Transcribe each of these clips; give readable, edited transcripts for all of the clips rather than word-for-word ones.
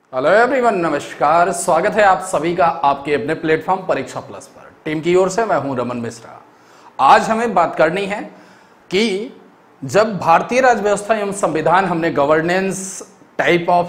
Hello everyone, नमस्कार। स्वागत है आप सभी का आपके अपने प्लेटफॉर्म परीक्षा प्लस पर। टीम की ओर से मैं हूं रमन मिश्रा। आज हमें बात करनी है कि जब भारतीय राज्य व्यवस्था एवं संविधान हमने governance type of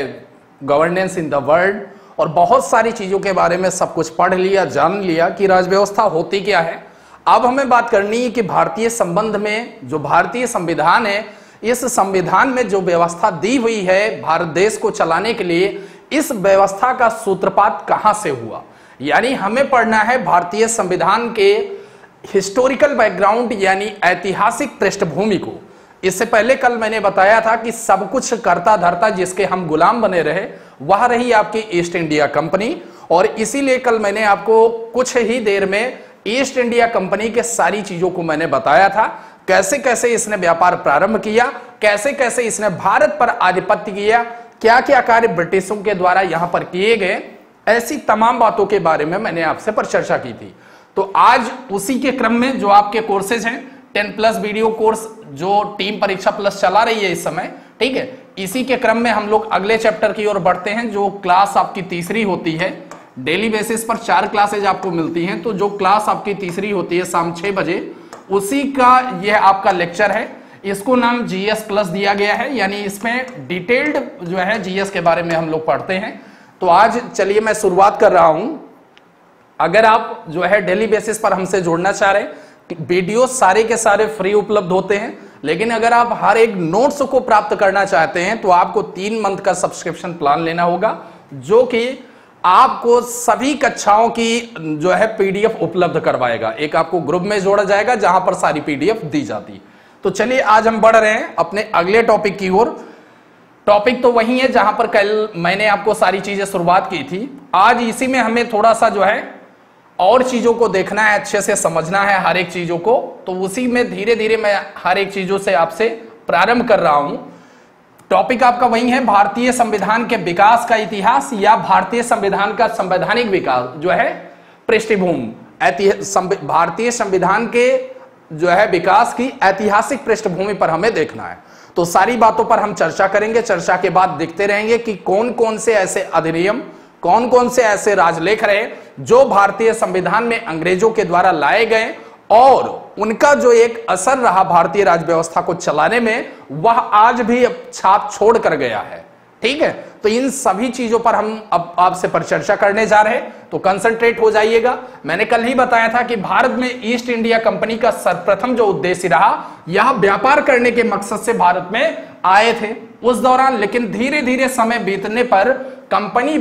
governance in the world और बहुत सारी चीजों के बारे में सब कुछ पढ़ लिया, जान लिया कि राज्य व्यवस्था होती क्या है। अब हमें बात करनी है कि भारतीय संबंध में जो भारतीय संविधान है, इस संविधान में जो व्यवस्था दी हुई है भारत देश को चलाने के लिए, इस व्यवस्था का सूत्रपात कहां से हुआ। यानी हमें पढ़ना है भारतीय संविधान के हिस्टोरिकल बैकग्राउंड यानी ऐतिहासिक पृष्ठभूमि को। इससे पहले कल मैंने बताया था कि सब कुछ करता धरता जिसके हम गुलाम बने रहे वह रही आपकी ईस्ट इंडिया कंपनी, और इसीलिए कल मैंने आपको कुछ ही देर में ईस्ट इंडिया कंपनी के सारी चीजों को मैंने बताया था। कैसे कैसे इसने व्यापार प्रारंभ किया, कैसे कैसे इसने भारत पर आधिपत्य किया, क्या क्या कार्य ब्रिटिशों के द्वारा यहां पर किए गए, ऐसी तमाम बातों के बारे में मैंने आपसे पर चर्चा की थी। तो आज उसी के क्रम में जो आपके कोर्सेज हैं 10+ वीडियो कोर्स जो टीम परीक्षा प्लस चला रही है इस समय, ठीक है, इसी के क्रम में हम लोग अगले चैप्टर की ओर बढ़ते हैं। जो क्लास आपकी तीसरी होती है, डेली बेसिस पर 4 क्लासेज आपको मिलती हैं, तो जो क्लास आपकी तीसरी होती है शाम 6 बजे, उसी का यह आपका लेक्चर है। इसको नाम जीएस प्लस दिया गया है, यानी इसमें डिटेल्ड जो है जीएस के बारे में हम लोग पढ़ते हैं। तो आज चलिए मैं शुरुआत कर रहा हूं। अगर आप जो है डेली बेसिस पर हमसे जुड़ना चाह रहे हैं, वीडियो सारे के सारे फ्री उपलब्ध होते हैं, लेकिन अगर आप हर एक नोट्स को प्राप्त करना चाहते हैं तो आपको 3 मंथ का सब्सक्रिप्शन प्लान लेना होगा, जो कि आपको सभी कक्षाओं की जो है पीडीएफ उपलब्ध करवाएगा। एक आपको ग्रुप में जोड़ा जाएगा जहां पर सारी पीडीएफ दी जाती। तो चलिए आज हम बढ़ रहे हैं अपने अगले टॉपिक की ओर। टॉपिक तो वही है जहां पर कल मैंने आपको सारी चीजें शुरुआत की थी। आज इसी में हमें थोड़ा सा जो है और चीजों को देखना है, अच्छे से समझना है हर एक चीजों को। तो उसी में धीरे धीरे मैं हर एक चीजों से आपसे प्रारंभ कर रहा हूं। टॉपिक आपका वही है, भारतीय संविधान के विकास का इतिहास या भारतीय संविधान का संवैधानिक विकास जो है पृष्ठभूमि। भारतीय संविधान के जो है विकास की ऐतिहासिक पृष्ठभूमि पर हमें देखना है। तो सारी बातों पर हम चर्चा करेंगे। चर्चा के बाद देखते रहेंगे कि कौन कौन से ऐसे अधिनियम, कौन कौन से ऐसे राजलेख रहे जो भारतीय संविधान में अंग्रेजों के द्वारा लाए गए और उनका जो एक असर रहा भारतीय राज्य व्यवस्था को चलाने में, वह आज भी छाप छोड़ कर गया है। ठीक है, तो इन सभी चीजों पर हम अब आपसे पर चर्चा करने जा रहे हैं, तो कंसंट्रेट हो जाइएगा। मैंने कल ही बताया था कि भारत में ईस्ट इंडिया कंपनी का सर्वप्रथम जो उद्देश्य रहा, यह व्यापार करने के मकसद से भारत में आए थे उस दौरान, लेकिन धीरे धीरे समय बीतने पर कंपनी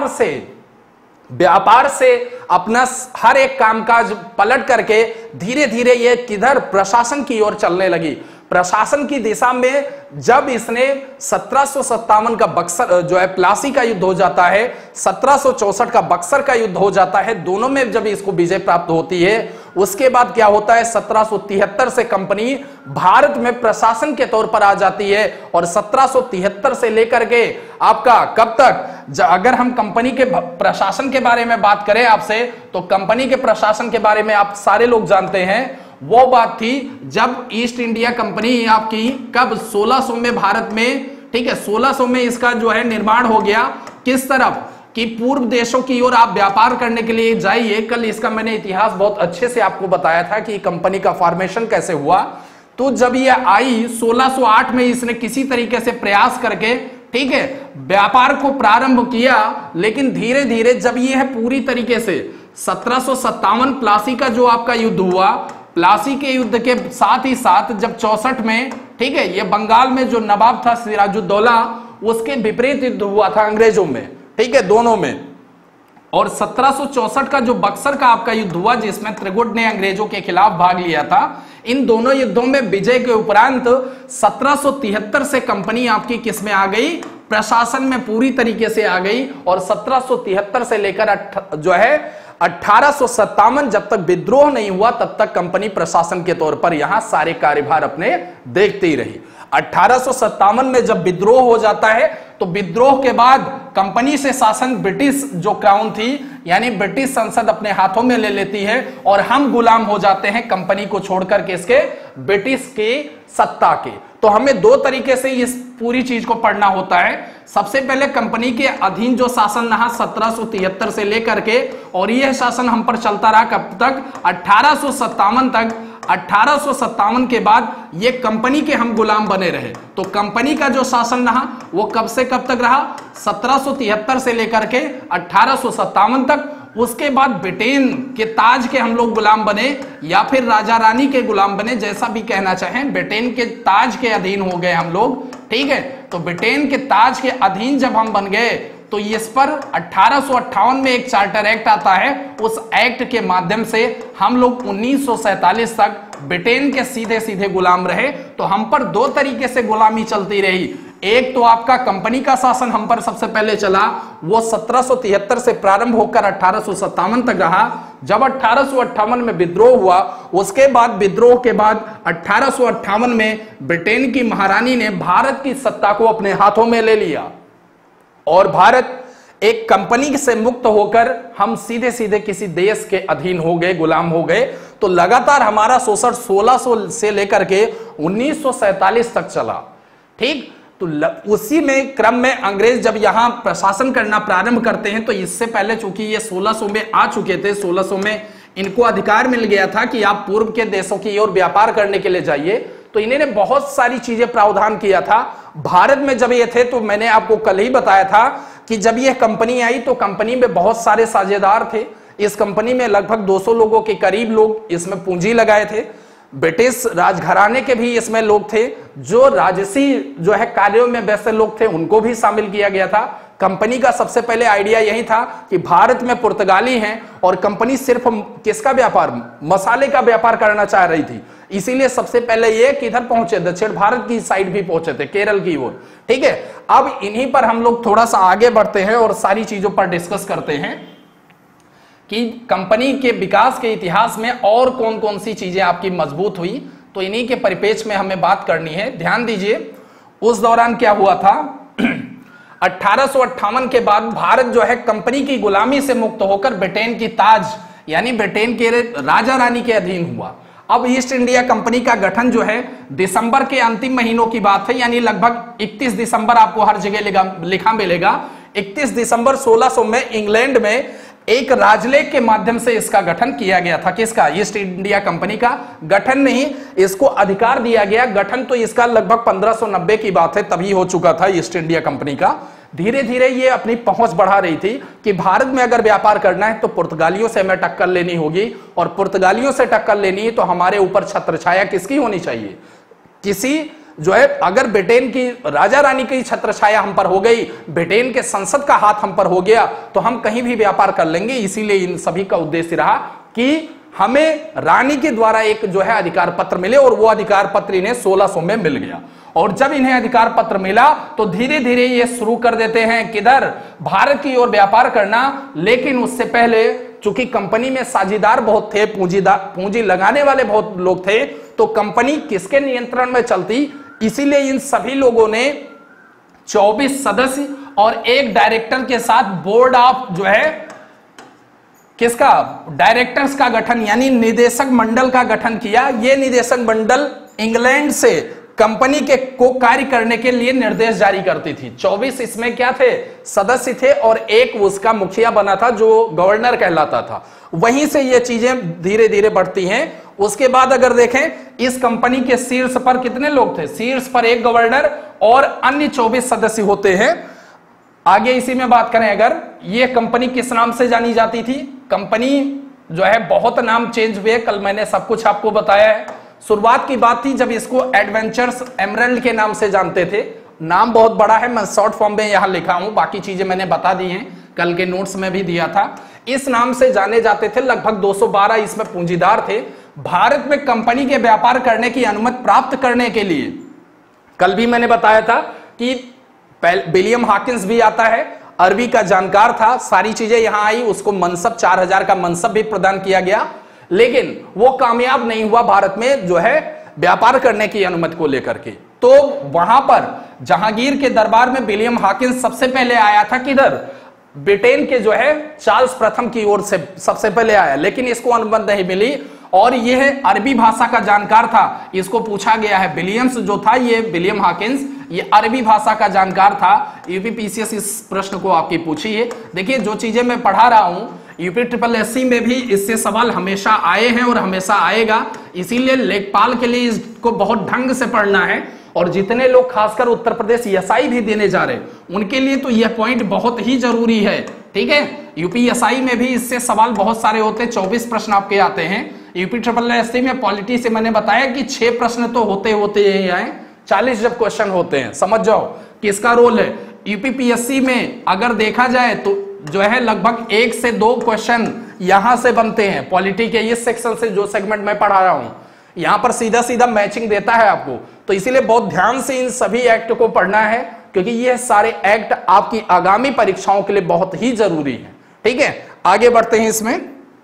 व्यापार से अपना हर एक कामकाज पलट करके धीरे धीरे ये किधर प्रशासन की ओर चलने लगी। प्रशासन की दिशा में जब इसने 1757 का बक्सर जो है प्लासी का युद्ध हो जाता है, 1764 का बक्सर का युद्ध हो जाता है, दोनों में जब इसको विजय प्राप्त होती है, उसके बाद क्या होता है 1773 से कंपनी भारत में प्रशासन के तौर पर आ जाती है। और 1773 से लेकर के आपका कब तक, अगर हम कंपनी के प्रशासन के बारे में बात करें आपसे, तो कंपनी के प्रशासन के बारे में आप सारे लोग जानते हैं। वो बात थी जब ईस्ट इंडिया कंपनी आपकी कब 1600 में भारत में, ठीक है, 1600 में इसका जो है निर्माण हो गया। किस तरफ कि पूर्व देशों की ओर आप व्यापार करने के लिए जाइए। कल इसका मैंने इतिहास बहुत अच्छे से आपको बताया था कि कंपनी का फॉर्मेशन कैसे हुआ। तो जब ये आई 1608 में, इसने किसी तरीके से प्रयास करके, ठीक है, व्यापार को प्रारंभ किया, लेकिन धीरे धीरे जब ये है पूरी तरीके से 1757 प्लासी का जो आपका युद्ध हुआ, प्लासी के युद्ध के साथ ही साथ जब 64 में, ठीक है, ये बंगाल में जो नवाब था सिराजुद्दौला, उसके विपरीत युद्ध हुआ था अंग्रेजों में, ठीक है, दोनों में। और 1764 का जो बक्सर का आपका युद्ध हुआ जिसमें त्रिगुट ने अंग्रेजों के खिलाफ भाग लिया था, इन दोनों युद्धों में विजय के उपरांत 1773 से कंपनी आपकी किस में आ गई, प्रशासन में पूरी तरीके से आ गई। और 1773 से लेकर जो है 1857 जब तक विद्रोह नहीं हुआ तब तक कंपनी प्रशासन के तौर पर यहां सारे कार्यभार अपने देखते ही रही। 1857 में जब विद्रोह हो जाता है तो विद्रोह के बाद कंपनी से शासन ब्रिटिश जो क्राउन थी यानी ब्रिटिश संसद अपने हाथों में ले लेती है और हम गुलाम हो जाते हैं कंपनी को छोड़कर के इसके ब्रिटिश की सत्ता के। तो हमें दो तरीके से इस पूरी चीज को पढ़ना होता है। सबसे पहले कंपनी के अधीन जो शासन रहा 1773 से लेकर के, और यह शासन हम पर चलता रहा कब तक, 1857 तक। 1857 के बाद ये कंपनी के हम गुलाम बने रहे। तो कंपनी का जो शासन रहा वो कब से कब तक रहा, 1773 से लेकर के 1857 तक। उसके बाद ब्रिटेन के ताज के हम लोग गुलाम बने, या फिर राजा रानी के गुलाम बने, जैसा भी कहना चाहें, ब्रिटेन के ताज के अधीन हो गए हम लोग, ठीक है। तो ब्रिटेन के ताज के अधीन जब हम बन गए तो इस पर 1858 में एक चार्टर एक्ट आता है। उस एक्ट के माध्यम से हम लोग 1947 तक ब्रिटेन के सीधे सीधे गुलाम रहे। तो हम पर दो तरीके से गुलामी चलती रही। एक तो आपका कंपनी का शासन हम पर सबसे पहले चला, वो 1773 से प्रारंभ होकर 1857 तक रहा। जब 1858 में विद्रोह हुआ, उसके बाद विद्रोह के बाद 1858 में ब्रिटेन की महारानी ने भारत की सत्ता को अपने हाथों में ले लिया और भारत एक कंपनी से मुक्त होकर हम सीधे सीधे किसी देश के अधीन हो गए, गुलाम हो गए। तो लगातार हमारा शोषण 1600 से लेकर के 1947 तक चला, ठीक। तो उसी में क्रम में अंग्रेज जब यहां प्रशासन करना प्रारंभ करते हैं, तो इससे पहले चूंकि ये 1600 में आ चुके थे, 1600 में इनको अधिकार मिल गया था कि आप पूर्व के देशों की ओर व्यापार करने के लिए जाइए। तो इन्होंने बहुत सारी चीजें प्रावधान किया था। भारत में जब ये थे, तो मैंने आपको कल ही बताया था कि जब यह कंपनी आई तो कंपनी में बहुत सारे साझेदार थे। इस कंपनी में लगभग 200 लोगों के करीब लोग इसमें पूंजी लगाए थे। ब्रिटिश राजघराने के भी इसमें लोग थे, जो राजसी जो है कार्यों में वैसे लोग थे उनको भी शामिल किया गया था। कंपनी का सबसे पहले आइडिया यही था कि भारत में पुर्तगाली हैं और कंपनी सिर्फ किसका व्यापार, मसाले का व्यापार करना चाह रही थी। इसीलिए सबसे पहले ये किधर पहुंचे, दक्षिण भारत की साइड भी पहुंचे थे, केरल की ओर, ठीक है। अब इन्हीं पर हम लोग थोड़ा सा आगे बढ़ते हैं और सारी चीजों पर डिस्कस करते हैं कि कंपनी के विकास के इतिहास में और कौन कौन सी चीजें आपकी मजबूत हुई। तो इन्हीं के परिपेक्ष में हमें बात करनी है। ध्यान दीजिए, उस दौरान क्या हुआ था, 1858 के बाद भारत जो है कंपनी की गुलामी से मुक्त होकर ब्रिटेन की ताज यानी ब्रिटेन के राजा रानी के अधीन हुआ। अब ईस्ट इंडिया कंपनी का गठन जो है दिसंबर के अंतिम महीनों की बात है, यानी लगभग 31 दिसंबर आपको हर जगह लिखा मिलेगा। 31 दिसंबर 1600 में इंग्लैंड में एक राजलेख के माध्यम से इसका गठन किया गया था। किसका, ईस्ट इंडिया कंपनी का। गठन नहीं, इसको अधिकार दिया गया। गठन तो इसका लगभग 1590 की बात है, तभी हो चुका था ईस्ट इंडिया कंपनी का। धीरे धीरे ये अपनी पहुंच बढ़ा रही थी कि भारत में अगर व्यापार करना है तो पुर्तगालियों से हमें टक्कर लेनी होगी, और पुर्तगालियों से टक्कर लेनी है तो हमारे ऊपर छत्रछाया किसकी होनी चाहिए, किसी जो है, अगर ब्रिटेन की राजा रानी की छत्रछाया हम पर हो गई, ब्रिटेन के संसद का हाथ हम पर हो गया, तो हम कहीं भी व्यापार कर लेंगे। इसीलिए इन सभी का उद्देश्य रहा कि हमें रानी के द्वारा एक जो है अधिकार पत्र मिले, और वो अधिकार पत्र इन्हें 1600 में मिल गया। और जब इन्हें अधिकार पत्र मिला तो धीरे धीरे ये शुरू कर देते हैं किधर, भारत की ओर व्यापार करना। लेकिन उससे पहले चूंकि कंपनी में साझेदार बहुत थे, पूंजी लगाने वाले बहुत लोग थे, तो कंपनी किसके नियंत्रण में चलती, इसीलिए इन सभी लोगों ने 24 सदस्य और एक डायरेक्टर के साथ बोर्ड ऑफ जो है किसका, डायरेक्टर्स का गठन यानी निदेशक मंडल का गठन किया। यह निदेशक मंडल इंग्लैंड से कंपनी के को कार्य करने के लिए निर्देश जारी करती थी। 24 इसमें क्या थे, सदस्य थे, और एक उसका मुखिया बना था जो गवर्नर कहलाता था। वहीं से ये चीजें धीरे धीरे बढ़ती हैं। उसके बाद अगर देखें, इस कंपनी के शीर्ष पर कितने लोग थे, शीर्ष पर एक गवर्नर और अन्य 24 सदस्य होते हैं। आगे इसी में बात करें, अगर ये कंपनी किस नाम से जानी जाती थी, कंपनी जो है बहुत नाम चेंज हुए, कल मैंने सब कुछ आपको बताया है। शुरुआत की बात थी जब इसको एडवेंचर्स एमरल्ड के नाम से जानते थे। नाम बहुत बड़ा है, मैं शॉर्ट फॉर्म में यहां लिखा हूं, बाकी चीजें मैंने बता दी हैं, कल के नोट्स में भी दिया था। इस नाम से जाने जाते थे। लगभग 212 इसमें पूंजीदार थे। भारत में कंपनी के व्यापार करने की अनुमति प्राप्त करने के लिए, कल भी मैंने बताया था कि विलियम हॉकिंस भी आता है, अरबी का जानकार था, सारी चीजें यहां आई। उसको मनसब 4000 का मनसब भी प्रदान किया गया, लेकिन वो कामयाब नहीं हुआ भारत में जो है व्यापार करने की अनुमति को लेकर के। तो वहां पर जहांगीर के दरबार में विलियम हॉकिंस सबसे पहले आया था, किधर, ब्रिटेन के जो है चार्ल्स प्रथम की ओर से सबसे पहले आया, लेकिन इसको अनुमति नहीं मिली। और यह अरबी भाषा का जानकार था। इसको पूछा गया है, विलियम्स जो था, ये विलियम हॉकिंस, ये अरबी भाषा का जानकार था। यूपीपीसीएस इस प्रश्न को आपकी पूछी है। देखिए जो चीजें मैं पढ़ा रहा हूं, यूपी ट्रिपल एससी में भी इससे सवाल हमेशा आए हैं और हमेशा आएगा, इसीलिए लेखपाल के लिए इसको बहुत ढंग से पढ़ना है। और जितने लोग खासकर उत्तर प्रदेश एसआई भी देने जा रहे हैं उनके लिए तो यह पॉइंट बहुत ही जरूरी है, ठीक है। यूपी एसआई में भी इससे सवाल बहुत सारे होते हैं, 24 प्रश्न आपके आते हैं। यूपी ट्रिपल एससी में पॉलिटी से मैंने बताया कि 6 प्रश्न तो होते ही आए, 40 जब क्वेश्चन होते हैं, समझ जाओ किसका रोल है। यूपीपीएससी में अगर देखा जाए तो जो है लगभग 1 से 2 क्वेश्चन यहां से बनते हैं, पॉलिटी के इस सेक्शन से, जो सेगमेंट मैं पढ़ा रहा हूं यहां पर सीधा सीधा मैचिंग देता है आपको। तो इसीलिए बहुत ध्यान से इन सभी एक्ट को पढ़ना है, क्योंकि ये सारे एक्ट आपकी आगामी परीक्षाओं के लिए बहुत ही जरूरी है, ठीक है। आगे बढ़ते हैं इसमें।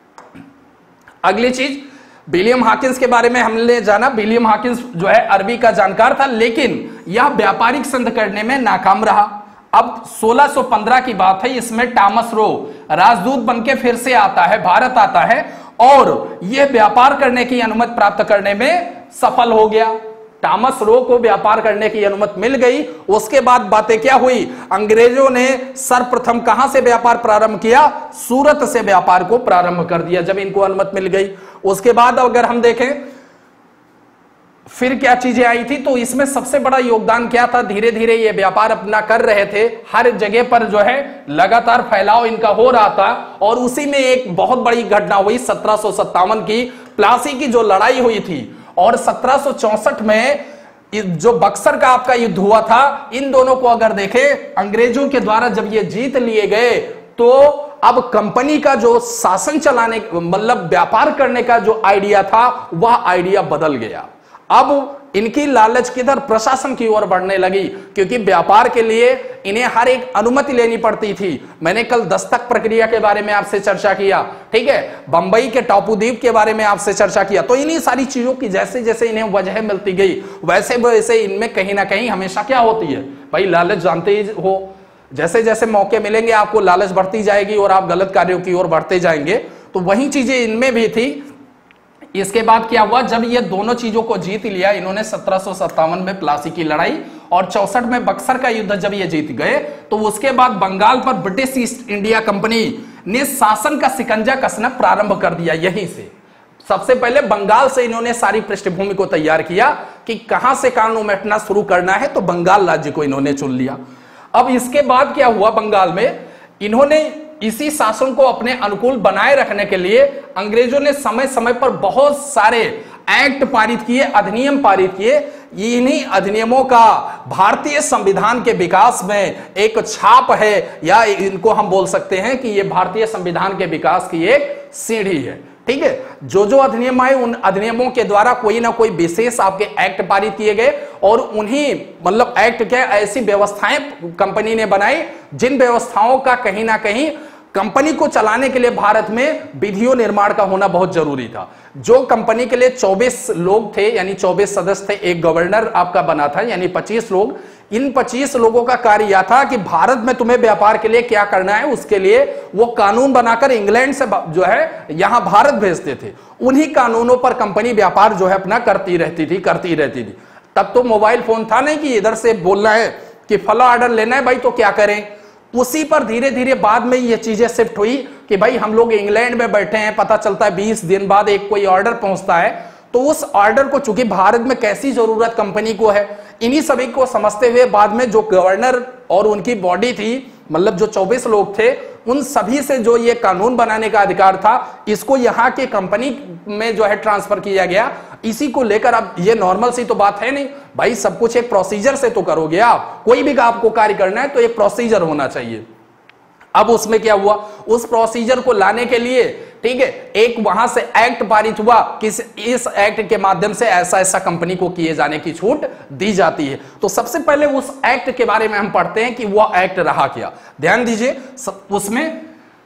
अगली चीज, विलियम हॉकिंस के बारे में हमने जाना। विलियम हॉकिंस जो है अरबी का जानकार था, लेकिन यह व्यापारिक संधि करने में नाकाम रहा। अब 1615 की बात है, इसमें टॉमस रो राजदूत बनके फिर से आता है, भारत आता है और यह व्यापार करने की अनुमति प्राप्त करने में सफल हो गया। टॉमस रो को व्यापार करने की अनुमति मिल गई। उसके बाद बातें क्या हुई, अंग्रेजों ने सर्वप्रथम कहां से व्यापार प्रारंभ किया, सूरत से व्यापार को प्रारंभ कर दिया जब इनको अनुमति मिल गई। उसके बाद अगर हम देखें फिर क्या चीजें आई थी, तो इसमें सबसे बड़ा योगदान क्या था, धीरे धीरे ये व्यापार अपना कर रहे थे, हर जगह पर जो है लगातार फैलाव इनका हो रहा था। और उसी में एक बहुत बड़ी घटना हुई 1757 की, प्लासी की जो लड़ाई हुई थी। और 1764 में जो बक्सर का आपका युद्ध हुआ था, इन दोनों को अगर देखें अंग्रेजों के द्वारा जब ये जीत लिए गए, तो अब कंपनी का जो शासन चलाने मतलब व्यापार करने का जो आइडिया था वह आइडिया बदल गया। अब इनकी लालच किधर, प्रशासन की ओर बढ़ने लगी, क्योंकि व्यापार के लिए इन्हें हर एक अनुमति लेनी पड़ती थी। मैंने कल दस्तक प्रक्रिया के बारे में आपसे चर्चा किया, ठीक है, बंबई के टापूद्वीप के बारे में आपसे चर्चा किया। तो इन्हीं सारी चीजों की जैसे जैसे इन्हें वजह मिलती गई, वैसे वैसे इनमें कहीं ना कहीं हमेशा क्या होती है भाई, लालच जानते ही हो, जैसे जैसे मौके मिलेंगे आपको लालच बढ़ती जाएगी और आप गलत कार्यों की ओर बढ़ते जाएंगे। तो वही चीजें इनमें भी थी। इसके बाद क्या हुआ, जब ये दोनों चीजों को जीत लिया इन्होंने, 1757 में प्लासी की लड़ाई और 64 में बक्सर का युद्ध जब ये जीत गए, तो उसके बाद बंगाल पर ब्रिटिश ईस्ट इंडिया कंपनी ने शासन का शिकंजा कसना प्रारंभ कर दिया। यहीं से सबसे पहले बंगाल से इन्होंने सारी पृष्ठभूमि को तैयार किया कि कहां से कानून मेटना शुरू करना है, तो बंगाल राज्य को इन्होंने चुन लिया। अब इसके बाद क्या हुआ, बंगाल में इन्होंने इसी शासन को अपने अनुकूल बनाए रखने के लिए अंग्रेजों ने समय समय पर बहुत सारे एक्ट पारित किए, अधिनियम पारित किए। इन्हीं अधिनियमों का भारतीय संविधान के विकास में एक छाप है, या इनको हम बोल सकते हैं कि यह भारतीय संविधान के विकास की एक सीढ़ी है, ठीक है। जो जो अधिनियम आए उन अधिनियमों के द्वारा कोई ना कोई विशेष आपके एक्ट पारित किए गए, और उन्हीं मतलब एक्ट के ऐसी व्यवस्थाएं कंपनी ने बनाई जिन व्यवस्थाओं का कहीं ना कहीं कंपनी को चलाने के लिए भारत में विधियों निर्माण का होना बहुत जरूरी था। जो कंपनी के लिए 24 लोग थे, यानी 24 सदस्य थे, एक गवर्नर आपका बना था, यानी 25 लोग। इन 25 लोगों का कार्य यह था कि भारत में तुम्हें व्यापार के लिए क्या करना है, उसके लिए वो कानून बनाकर इंग्लैंड से जो है यहां भारत भेजते थे। उन्हीं कानूनों पर कंपनी व्यापार जो है अपना करती रहती थी। तब तो मोबाइल फोन था नहीं कि इधर से बोलना है कि फला ऑर्डर लेना है भाई, तो क्या करें। उसी पर धीरे धीरे बाद में ये चीजें शिफ्ट हुई कि भाई हम लोग इंग्लैंड में बैठे हैं, पता चलता है 20 दिन बाद एक कोई ऑर्डर पहुंचता है, तो उस ऑर्डर को चूंकि भारत में कैसी जरूरत कंपनी को है, इन्हीं सभी को समझते हुए बाद में जो गवर्नर और उनकी बॉडी थी, मतलब जो 24 लोग थे, उन सभी से जो ये कानून बनाने का अधिकार था, इसको यहाँ के कंपनी में जो है ट्रांसफर किया गया। इसी को लेकर अब ये नॉर्मल सी तो बात है नहीं भाई, सब कुछ एक प्रोसीजर से तो करोगे आप, कोई भी आपको कार्य करना है तो एक प्रोसीजर होना चाहिए। अब उसमें क्या हुआ, उस प्रोसीजर को लाने के लिए, ठीक है, एक वहां से एक्ट पारित हुआ कि इस एक्ट के माध्यम से ऐसा ऐसा कंपनी को किए जाने की छूट दी जाती है। तो सबसे पहले उस एक्ट के बारे में हम पढ़ते हैं कि वह एक्ट रहा क्या। ध्यान दीजिए, उसमें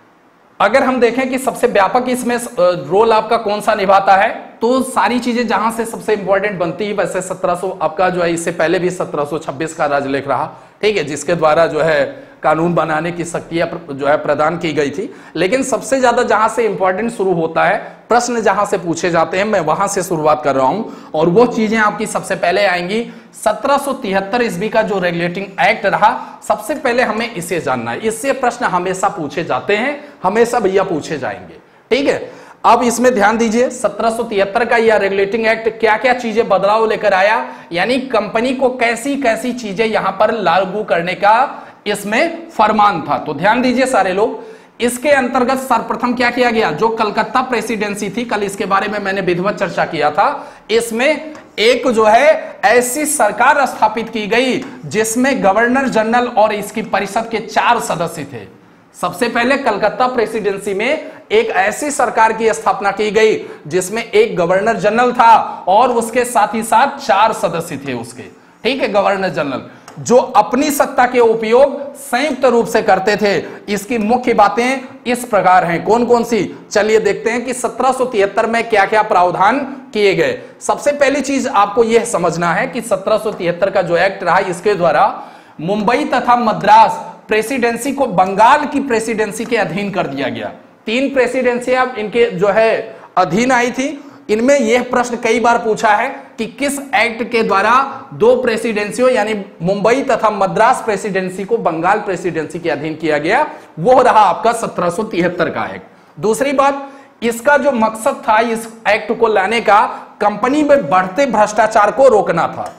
अगर हम देखें कि सबसे व्यापक इसमें रोल आपका कौन सा निभाता है, तो सारी चीजें जहां से सबसे इंपॉर्टेंट बनती है, वैसे 1700 आपका जो है, इससे पहले भी 1726 का राजलेख रहा, ठीक है, जिसके द्वारा जो है कानून बनाने की शक्तियां जो है प्रदान की गई थी। लेकिन सबसे ज्यादा जहां से इंपॉर्टेंट शुरू होता है, प्रश्न जहां से पूछे जाते हैं, मैं वहां से शुरुआत कर रहा हूं और वो चीजें आपकी सबसे पहले आएंगी 1773 ईस्वी का जो रेगुलेटिंग एक्ट रहा, सबसे पहले हमें इसे जानना है। इससे प्रश्न हमेशा पूछे जाते हैं, हमेशा भैया पूछे जाएंगे, ठीक है। अब इसमें ध्यान दीजिए 1773 का यह रेगुलेटिंग एक्ट क्या क्या चीजें बदलाव लेकर आया, यानी कंपनी को कैसी कैसी चीजें यहां पर लागू करने का इसमें फरमान था। तो ध्यान दीजिए सारे लोग, इसके अंतर्गत सर्वप्रथम क्या किया गया, जो कलकत्ता प्रेसिडेंसी थी, कल इसके बारे में मैंने विधिवत चर्चा किया था, इसमें एक जो है ऐसी सरकार स्थापित की गई जिसमें गवर्नर जनरल और इसकी परिषद के 4 सदस्य थे। सबसे पहले कलकत्ता प्रेसिडेंसी में एक ऐसी सरकार की स्थापना की गई जिसमें एक गवर्नर जनरल था और उसके साथ ही साथ 4 सदस्य थे उसके, ठीक है, गवर्नर जनरल, जो अपनी सत्ता के उपयोग संयुक्त रूप से करते थे। इसकी मुख्य बातें इस प्रकार हैं, कौन कौन सी, चलिए देखते हैं कि 1773 में क्या क्या प्रावधान किए गए। सबसे पहली चीज आपको यह समझना है कि 1773 का जो एक्ट रहा, इसके द्वारा मुंबई तथा मद्रास प्रेसिडेंसी को बंगाल की प्रेसिडेंसी के अधीन कर दिया गया। 3 प्रेसिडेंसियां इनके जो है अधीन आई थी। इनमें यह प्रश्न कई बार पूछा है कि किस एक्ट के द्वारा 2 प्रेसिडेंसियों यानी मुंबई तथा मद्रास प्रेसिडेंसी को बंगाल प्रेसिडेंसी के अधीन किया गया, वो रहा आपका 1773 का एक्ट। दूसरी बात, इसका जो मकसद था इस एक्ट को लाने का, कंपनी में बढ़ते भ्रष्टाचार को रोकना था।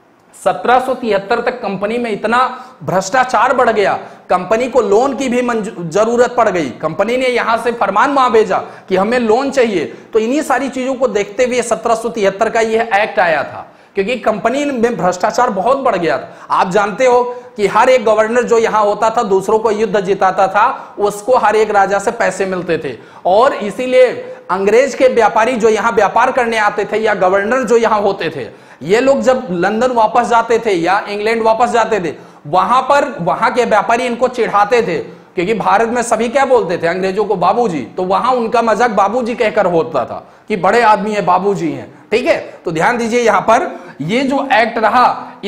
1773 तक कंपनी में इतना भ्रष्टाचार बढ़ गया, कंपनी को लोन की भी जरूरत पड़ गई। कंपनी ने यहां से फरमान वहां भेजा कि हमें लोन चाहिए। तो इन्हीं सारी चीजों को देखते हुए 1773 का यह एक्ट आया था, क्योंकि कंपनी में भ्रष्टाचार बहुत बढ़ गया था। आप जानते हो कि हर एक गवर्नर जो यहां होता था, दूसरों को युद्ध जिताता था, उसको हर एक राजा से पैसे मिलते थे, और इसीलिए अंग्रेज के व्यापारी जो यहां व्यापार करने आते थे या गवर्नर जो यहां होते थे, ये लोग जब लंदन वापस जाते थे या इंग्लैंड वापस जाते थे, वहां पर वहां के व्यापारी इनको चिढ़ाते थे, क्योंकि भारत में सभी क्या बोलते थे अंग्रेजों को, बाबूजी। तो वहां उनका मजाक बाबूजी कहकर होता था कि बड़े आदमी है, बाबूजी हैं, ठीक है। तो ध्यान दीजिए यहां पर ये जो एक्ट रहा,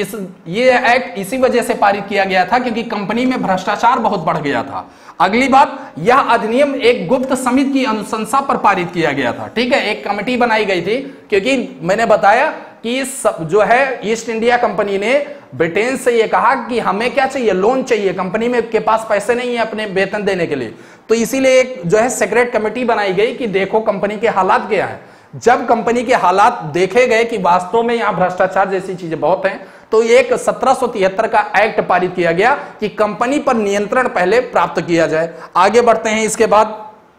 ये एक्ट इसी वजह से पारित किया गया था क्योंकि कंपनी में भ्रष्टाचार बहुत बढ़ गया था। अगली बात, यह अधिनियम एक गुप्त समिति की अनुशंसा पर पारित किया गया था, ठीक है। एक कमेटी बनाई गई थी, क्योंकि मैंने बताया कि जो है ईस्ट इंडिया कंपनी ने ब्रिटेन से ये कहा कि हमें क्या चाहिए, लोन चाहिए, कंपनी में के पास पैसे नहीं है अपने वेतन देने के लिए। तो इसीलिए एक जो है सेक्रेट कमेटी बनाई गई कि देखो कंपनी के हालात क्या है। जब कंपनी के हालात देखे गए कि वास्तव में यहां भ्रष्टाचार जैसी चीजें बहुत हैं, तो एक 1773 का एक्ट पारित किया गया कि कंपनी पर नियंत्रण पहले प्राप्त किया जाए। आगे बढ़ते हैं, इसके बाद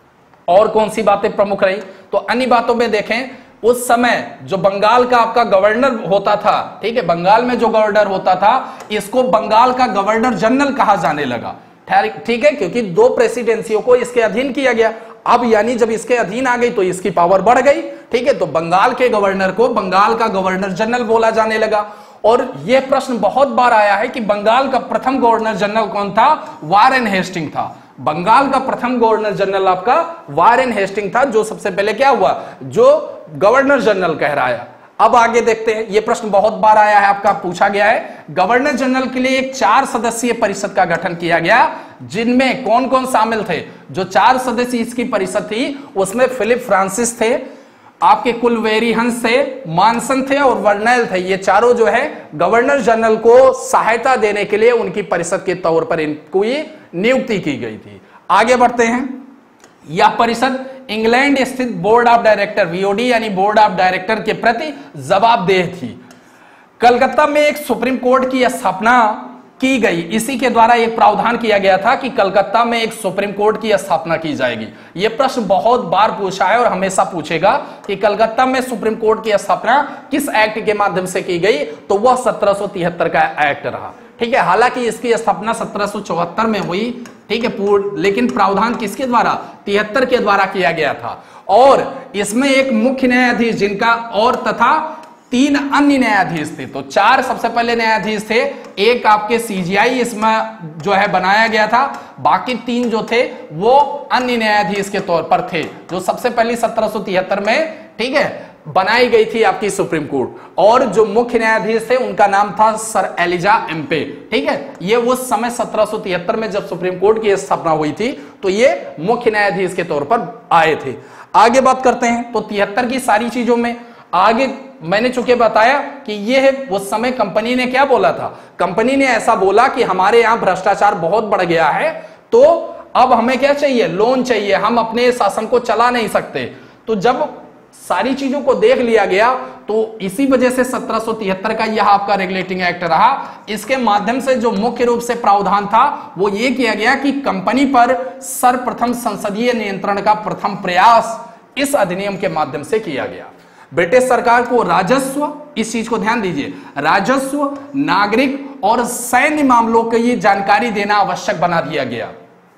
और कौन सी बातें प्रमुख रही, तो अन्य बातों में देखें, उस समय जो बंगाल का आपका गवर्नर होता था, ठीक है, बंगाल में जो गवर्नर होता था, इसको बंगाल का गवर्नर जनरल कहा जाने लगा, ठीक है, क्योंकि 2 प्रेसिडेंसियों को इसके अधीन किया गया। अब यानी जब इसके अधीन आ गई तो इसकी पावर बढ़ गई, ठीक है। तो बंगाल के गवर्नर को बंगाल का गवर्नर जनरल बोला जाने लगा। और यह प्रश्न बहुत बार आया है कि बंगाल का प्रथम गवर्नर जनरल कौन था, वारेन हेस्टिंग था। बंगाल का प्रथम गवर्नर जनरल आपका वारेन हेस्टिंग था, जो सबसे पहले क्या हुआ, जो गवर्नर जनरल कहराया। अब आगे देखते हैं, यह प्रश्न बहुत बार आया है, आपका पूछा गया है। गवर्नर जनरल के लिए एक 4 सदस्यीय परिषद का गठन किया गया, जिनमें कौन कौन शामिल थे। जो 4 सदस्य इसकी परिषद थी, उसमें फिलिप फ्रांसिस थे, आपके कुलवेरी हंस थे, मानसन थे और वर्नैल थे। ये चारों जो है गवर्नर जनरल को सहायता देने के लिए उनकी परिषद के तौर पर इनको ये नियुक्ति की गई थी। आगे बढ़ते हैं, यह परिषद इंग्लैंड स्थित बोर्ड ऑफ डायरेक्टर बीओडी यानी बोर्ड ऑफ डायरेक्टर के प्रति जवाबदेह थी। कलकत्ता में एक सुप्रीम कोर्ट की स्थापना की गई, इसी के द्वारा एक प्रावधान किया गया था कि कलकत्ता में एक सुप्रीम कोर्ट की स्थापना की जाएगी। यह प्रश्न बहुत बार पूछा है और हमेशा पूछेगा कि कलकत्ता में सुप्रीम कोर्ट की स्थापना किस एक्ट के माध्यम से की गई, तो वह 1773 का एक्ट रहा, ठीक है। हालांकि इसकी स्थापना 1774 में हुई, ठीक है, लेकिन प्रावधान किसके द्वारा, 73 के द्वारा किया गया था। और इसमें एक मुख्य न्यायाधीश जिनका और तथा 3 अन्य न्यायाधीश थे। तो 4 सबसे पहले न्यायाधीश थे, एक आपके सीजीआई इसमें जो है बनाया गया था, बाकी 3 जो थे वो अन्य न्यायाधीश के तौर पर थे, जो सबसे पहले 1773 में, ठीक है, बनाई गई थी आपकी सुप्रीम कोर्ट, और जो मुख्य न्यायाधीश थे उनका नाम था सर एलिजा एम्पे। ठीक है, ये उस समय 1773 में जब सुप्रीम कोर्ट की स्थापना हुई थी तो ये मुख्य न्यायाधीश के तौर पर आए थे। आगे बात करते हैं तो 73 की सारी चीजों में आगे मैंने चूंकि बताया कि ये है उस समय कंपनी ने क्या बोला था, कंपनी ने ऐसा बोला कि हमारे यहां भ्रष्टाचार बहुत बढ़ गया है, तो अब हमें क्या चाहिए, लोन चाहिए, हम अपने शासन को चला नहीं सकते। तो जब सारी चीजों को देख लिया गया तो इसी वजह से 1773 का यह आपका रेगुलेटिंग एक्ट रहा। इसके माध्यम से जो मुख्य रूप से प्रावधान था वो ये किया गया कि कंपनी पर सर्वप्रथम संसदीय नियंत्रण का प्रथम प्रयास इस अधिनियम के माध्यम से किया गया। ब्रिटिश सरकार को राजस्व, इस चीज को ध्यान दीजिए, राजस्व, नागरिक और सैन्य मामलों की ये जानकारी देना आवश्यक बना दिया गया।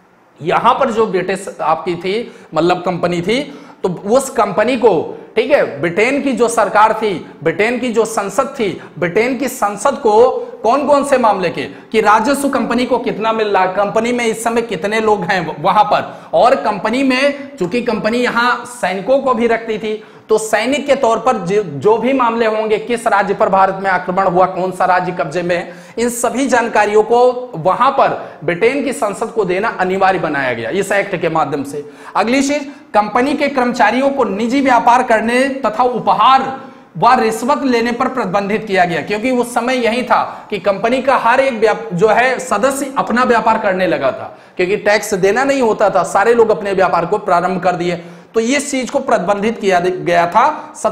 यहां पर जो ब्रिटिश आपकी थी मतलब कंपनी थी, तो उस कंपनी को, ठीक है, ब्रिटेन की जो सरकार थी, ब्रिटेन की जो संसद थी, ब्रिटेन की संसद को कौन कौन से मामले के, कि राजस्व कंपनी को कितना मिल रहा, कंपनी में इस समय कितने लोग हैं वहां पर, और कंपनी में चूंकि कंपनी यहां सैनिकों को भी रखती थी, तो सैनिक के तौर पर जो भी मामले होंगे, किस राज्य पर भारत में आक्रमण हुआ, कौन सा राज्य कब्जे में है, इन सभी जानकारियों को वहां पर ब्रिटेन की संसद को देना अनिवार्य बनाया गया इस एक्ट के माध्यम से। अगली चीज, कंपनी के कर्मचारियों को निजी व्यापार करने तथा उपहार व रिश्वत लेने पर प्रतिबंधित किया गया, क्योंकि उस समय यही था कि कंपनी का हर एक जो है सदस्य अपना व्यापार करने लगा था, क्योंकि टैक्स देना नहीं होता था, सारे लोग अपने व्यापार को प्रारंभ कर दिए, तो इस चीज को प्रतिबंधित किया गया था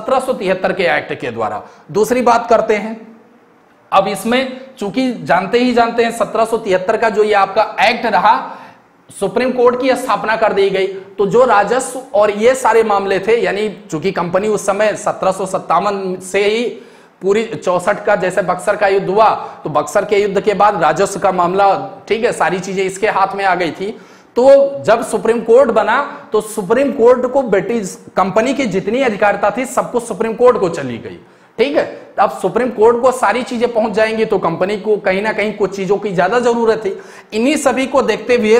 1773 के एक्ट के द्वारा। दूसरी बात करते हैं, अब इसमें चूंकि जानते हैं 1773 का जो ये आपका एक्ट रहा, सुप्रीम कोर्ट की स्थापना कर दी गई, तो जो राजस्व और ये सारे मामले थे, यानी चूंकि कंपनी उस समय 1757 से ही पूरी 64 का जैसे बक्सर का युद्ध हुआ, तो बक्सर के युद्ध के बाद राजस्व का मामला, ठीक है, सारी चीजें इसके हाथ में आ गई थी। तो जब सुप्रीम कोर्ट बना तो सुप्रीम कोर्ट को ब्रिटिश कंपनी की जितनी अधिकारिता थी सबको सुप्रीम कोर्ट को चली गई। ठीक है, अब सुप्रीम कोर्ट को सारी चीजें पहुंच जाएंगी तो कंपनी को कहीं ना कहीं कुछ चीजों की ज्यादा जरूरत थी। इन्हीं सभी को देखते हुए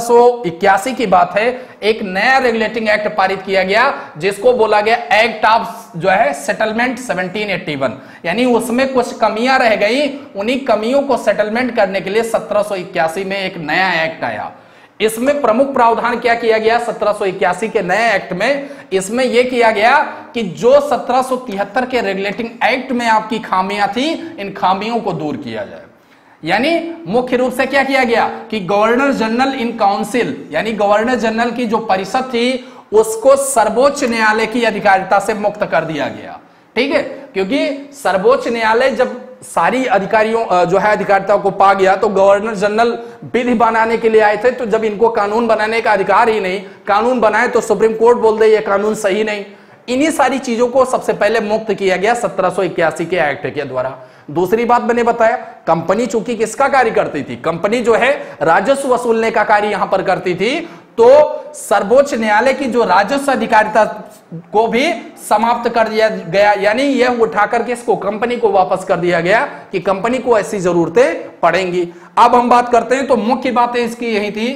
1781 की बात है, एक नया रेगुलेटिंग एक्ट पारित किया गया जिसको बोला गया एक्ट ऑफ जो है सेटलमेंट 1781, यानी उसमें कुछ कमियां रह गई, उन्हीं कमियों को सेटलमेंट करने के लिए 1781 में एक नया एक्ट आया। इसमें प्रमुख प्रावधान क्या किया गया 1781 के नए एक्ट में, इसमें यह किया गया कि जो 1773 के रेगुलेटिंग एक्ट में आपकी खामियां थी, इन खामियों को दूर किया जाए। यानी मुख्य रूप से क्या किया गया कि गवर्नर जनरल इन काउंसिल, यानी गवर्नर जनरल की जो परिषद थी उसको सर्वोच्च न्यायालय की अधिकारिता से मुक्त कर दिया गया। ठीक है, क्योंकि सर्वोच्च न्यायालय जब सारी अधिकारियों जो है अधिकारिता को पा गया, तो गवर्नर जनरल विधि बनाने के लिए आए थे, तो जब इनको कानून बनाने का अधिकार ही नहीं, कानून बनाए तो सुप्रीम कोर्ट बोल दे ये कानून सही नहीं, इन्हीं सारी चीजों को सबसे पहले मुक्त किया गया 1781 के एक्ट के द्वारा। दूसरी बात मैंने बताया, कंपनी चूंकि किसका कार्य करती थी, कंपनी जो है राजस्व वसूलने का कार्य यहां पर करती थी, तो सर्वोच्च न्यायालय की जो राजस्व अधिकारिता को भी समाप्त कर दिया गया, यानी यह उठाकर के इसको कंपनी को वापस कर दिया गया कि कंपनी को ऐसी जरूरतें पड़ेंगी। अब हम बात करते हैं, तो मुख्य बातें इसकी यही थी,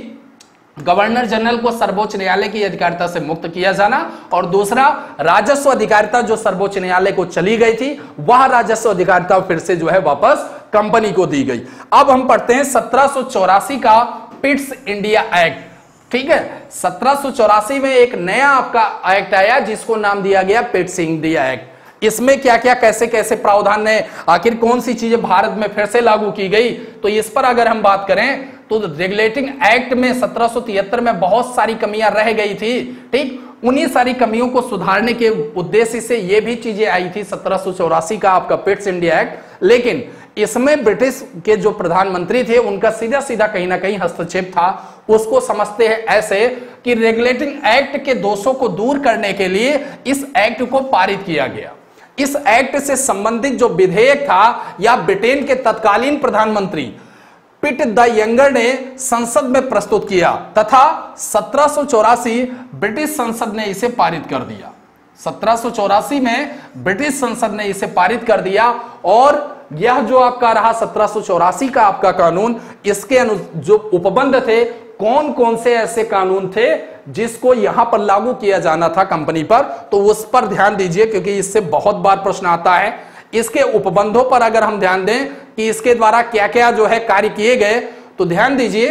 गवर्नर जनरल को सर्वोच्च न्यायालय की अधिकारिता से मुक्त किया जाना, और दूसरा राजस्व अधिकारिता जो सर्वोच्च न्यायालय को चली गई थी, वह राजस्व अधिकारिता फिर से जो है वापस कंपनी को दी गई। अब हम पढ़ते हैं 1784 का पिट्स इंडिया एक्ट। ठीक है, 1784 में एक नया आपका एक्ट आया जिसको नाम दिया गया पिट्स इंडिया एक्ट। इसमें क्या क्या कैसे कैसे प्रावधान ने, आखिर कौन सी चीजें भारत में फिर से लागू की गई, तो इस पर अगर हम बात करें तो रेगुलेटिंग एक्ट में 1773 में बहुत सारी कमियां रह गई थी। ठीक, उन्हीं सारी कमियों को सुधारने के उद्देश्य से ये भी चीजें आई थी 1784 का आपका पिट्स इंडिया एक्ट। लेकिन इसमें ब्रिटिश के जो प्रधानमंत्री थे उनका सीधा सीधा कहीं ना कहीं हस्तक्षेप था। उसको समझते हैं ऐसे कि रेगुलेटिंग एक्ट के दोषों को दूर करने के लिए इस एक्ट को पारित किया गया। इस एक्ट से संबंधित जो विधेयक था या ब्रिटेन के तत्कालीन प्रधानमंत्री पिट द यंगर ने संसद में प्रस्तुत किया तथा 1784 ब्रिटिश संसद ने इसे पारित कर दिया। 1784 में ब्रिटिश संसद ने इसे पारित कर दिया, और यह जो आपका रहा 1784 का आपका कानून, इसके जो उपबंध थे, कौन कौन से ऐसे कानून थे जिसको यहां पर लागू किया जाना था कंपनी पर, तो उस पर ध्यान दीजिए क्योंकि इससे बहुत बार प्रश्न आता है। इसके उपबंधों पर अगर हम ध्यान दें कि इसके द्वारा क्या क्या जो है कार्य किए गए, तो ध्यान दीजिए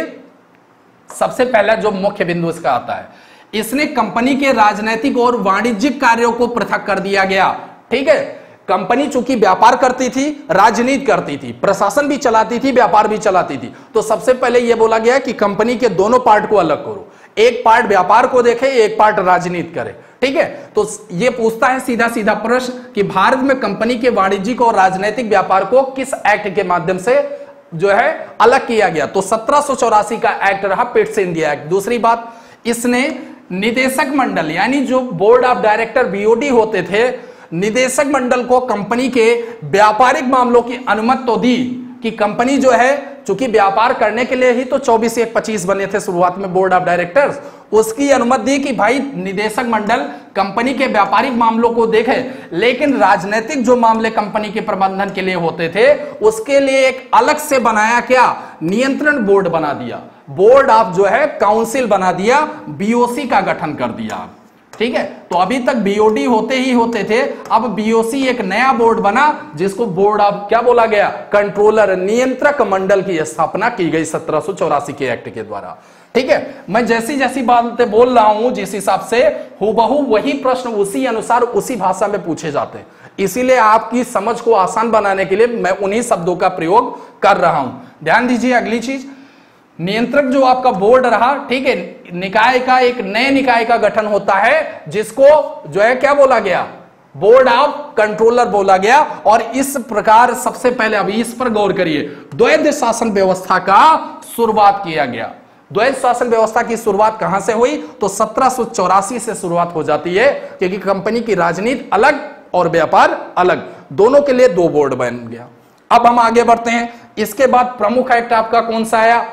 सबसे पहला जो मुख्य बिंदु इसका आता है, इसने कंपनी के राजनीतिक और वाणिज्यिक कार्यों को पृथक कर दिया गया। ठीक है, कंपनी चूंकि व्यापार करती थी, राजनीति करती थी, प्रशासन भी चलाती थी, व्यापार भी चलाती थी, तो सबसे पहले यह बोला गया कि कंपनी के दोनों पार्ट को अलग करो, एक पार्ट व्यापार को देखे, एक पार्ट राजनीति करे। ठीक है, तो ये पूछता है सीधा सीधा प्रश्न कि भारत में कंपनी के वाणिज्यिक और राजनीतिक व्यापार को किस एक्ट के माध्यम से जो है अलग किया गया, तो 1784 का एक्ट रहा पिट्स इंडिया एक्ट। दूसरी बात, इसने निदेशक मंडल यानी जो बोर्ड ऑफ डायरेक्टर बीओडी होते थे, निदेशक मंडल को कंपनी के व्यापारिक मामलों की अनुमति तो दी कि कंपनी जो है चूंकि व्यापार करने के लिए ही तो 24/1/25 बने थे शुरुआत में बोर्ड ऑफ डायरेक्टर्स, उसकी अनुमति दी कि भाई निदेशक मंडल कंपनी के व्यापारिक मामलों को देखे, लेकिन राजनीतिक जो मामले कंपनी के प्रबंधन के लिए होते थे उसके लिए एक अलग से बनाया क्या, नियंत्रण बोर्ड बना दिया, बोर्ड ऑफ जो है काउंसिल बना दिया, बीओसी का गठन कर दिया। ठीक है, तो अभी तक बीओडी होते ही होते थे, अब बीओसी एक नया बोर्ड बना जिसको बोर्ड ऑफ क्या बोला गया, कंट्रोलर, नियंत्रक मंडल की स्थापना की गई 1784 के एक्ट के द्वारा। ठीक है, मैं जैसी जैसी बातें बोल रहा हूं जिस हिसाब से हूबहू वही प्रश्न उसी अनुसार उसी भाषा में पूछे जाते हैं, इसीलिए आपकी समझ को आसान बनाने के लिए मैं उन्हीं शब्दों का प्रयोग कर रहा हूं। ध्यान दीजिए अगली चीज, नियंत्रक जो आपका बोर्ड रहा, ठीक है, निकाय का एक नए निकाय का गठन होता है जिसको जो है क्या बोला गया, बोर्ड ऑफ कंट्रोलर बोला गया। और इस प्रकार सबसे पहले अभी इस पर गौर करिए, द्वैध शासन व्यवस्था का शुरुआत किया गया। द्वैध शासन व्यवस्था की शुरुआत कहां से हुई, तो 1784 से शुरुआत हो जाती है, क्योंकि कंपनी की राजनीति अलग और व्यापार अलग, दोनों के लिए दो बोर्ड बन गया। अब हम आगे बढ़ते हैं, इसके बाद प्रमुख एक्ट आपका कौन सा आया,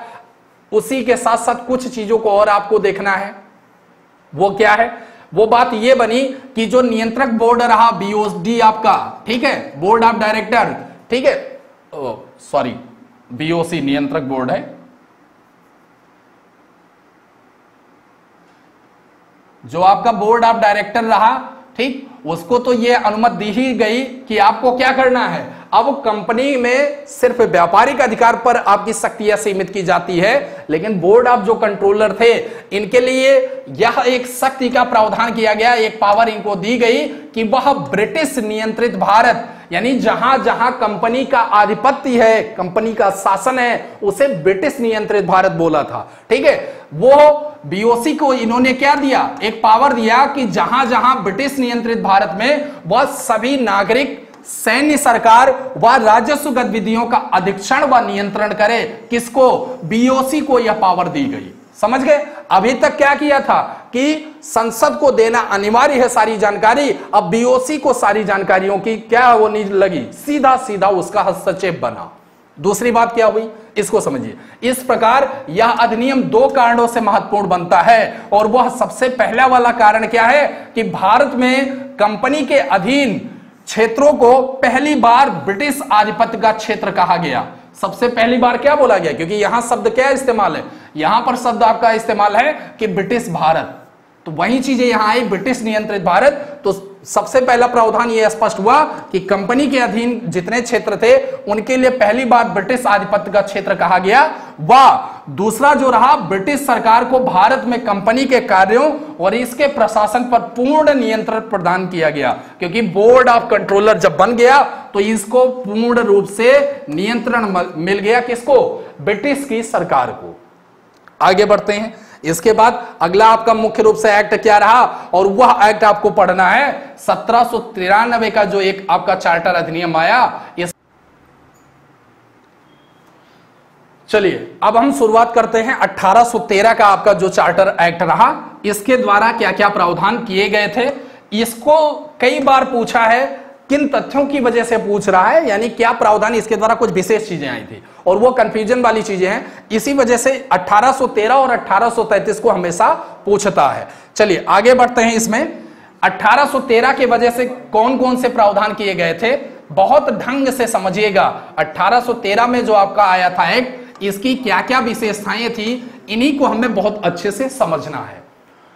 उसी के साथ साथ कुछ चीजों को और आपको देखना है। वो क्या है, वो बात ये बनी कि जो नियंत्रक बोर्ड रहा बीओडी आपका, ठीक है, बोर्ड ऑफ डायरेक्टर, ठीक है, सॉरी बीओसी नियंत्रक बोर्ड है, जो आपका बोर्ड ऑफ डायरेक्टर रहा, ठीक, उसको तो ये अनुमति दी ही गई कि आपको क्या करना है, अब कंपनी में सिर्फ व्यापारिक अधिकार पर आपकी शक्तियां सीमित की जाती है, लेकिन बोर्ड ऑफ जो कंट्रोलर थे इनके लिए यह एक शक्ति का प्रावधान किया गया, एक पावर इनको दी गई कि वह ब्रिटिश नियंत्रित भारत, यानी जहां जहां कंपनी का आधिपत्य है, कंपनी का शासन है, उसे ब्रिटिश नियंत्रित भारत बोला था। ठीक है, वो बीओसी को इन्होंने क्या दिया, एक पावर दिया कि जहां जहां ब्रिटिश नियंत्रित भारत में वह सभी नागरिक, सैन्य सरकार व राजस्व गतिविधियों का अधीक्षण व नियंत्रण करे। किसको, बीओसी को यह पावर दी गई। समझ गए, अभी तक क्या किया था कि संसद को देना अनिवार्य है सारी जानकारी, अब बीओसी को सारी जानकारियों की क्या वो नीड लगी, सीधा सीधा उसका हस्तक्षेप बना। दूसरी बात क्या हुई, इसको समझिए। इस प्रकार यह अधिनियम दो कारणों से महत्वपूर्ण बनता है, और वह सबसे पहला वाला कारण क्या है कि भारत में कंपनी के अधीन क्षेत्रों को पहली बार ब्रिटिश आधिपत्य का क्षेत्र कहा गया। सबसे पहली बार क्या बोला गया, क्योंकि यहां शब्द क्या इस्तेमाल है, यहां पर शब्द आपका इस्तेमाल है कि ब्रिटिश भारत, तो वही चीजें यहां आई, ब्रिटिश नियंत्रित भारत। तो सबसे पहला प्रावधान यह स्पष्ट हुआ कि कंपनी के अधीन जितने क्षेत्र थे उनके लिए पहली बार ब्रिटिश आधिपत्य का क्षेत्र कहा गया। व दूसरा जो रहा, ब्रिटिश सरकार को भारत में कंपनी के कार्यों और इसके प्रशासन पर पूर्ण नियंत्रण प्रदान किया गया, क्योंकि बोर्ड ऑफ कंट्रोलर जब बन गया तो इसको पूर्ण रूप से नियंत्रण मिल गया, किसको, ब्रिटिश की सरकार को। आगे बढ़ते हैं, इसके बाद अगला आपका मुख्य रूप से एक्ट क्या रहा, और वह एक्ट आपको पढ़ना है 1793 का जो एक आपका चार्टर अधिनियम आया। इस चलिए अब हम शुरुआत करते हैं 1813 का आपका जो चार्टर एक्ट रहा, इसके द्वारा क्या क्या प्रावधान किए गए थे। इसको कई बार पूछा है, किन तथ्यों की वजह से पूछ रहा है, यानी क्या प्रावधान, इसके द्वारा कुछ विशेष चीजें आई थी और वो कंफ्यूजन वाली चीजें हैं, इसी वजह से 1813 और 1833 को हमेशा पूछता है। चलिए आगे बढ़ते हैं। इसमें 1813 की वजह से कौन कौन से प्रावधान किए गए थे, बहुत ढंग से समझिएगा। 1813 में जो आपका आया था एक्ट, इसकी क्या क्या विशेषताएं थी, इन्हीं को हमें बहुत अच्छे से समझना है।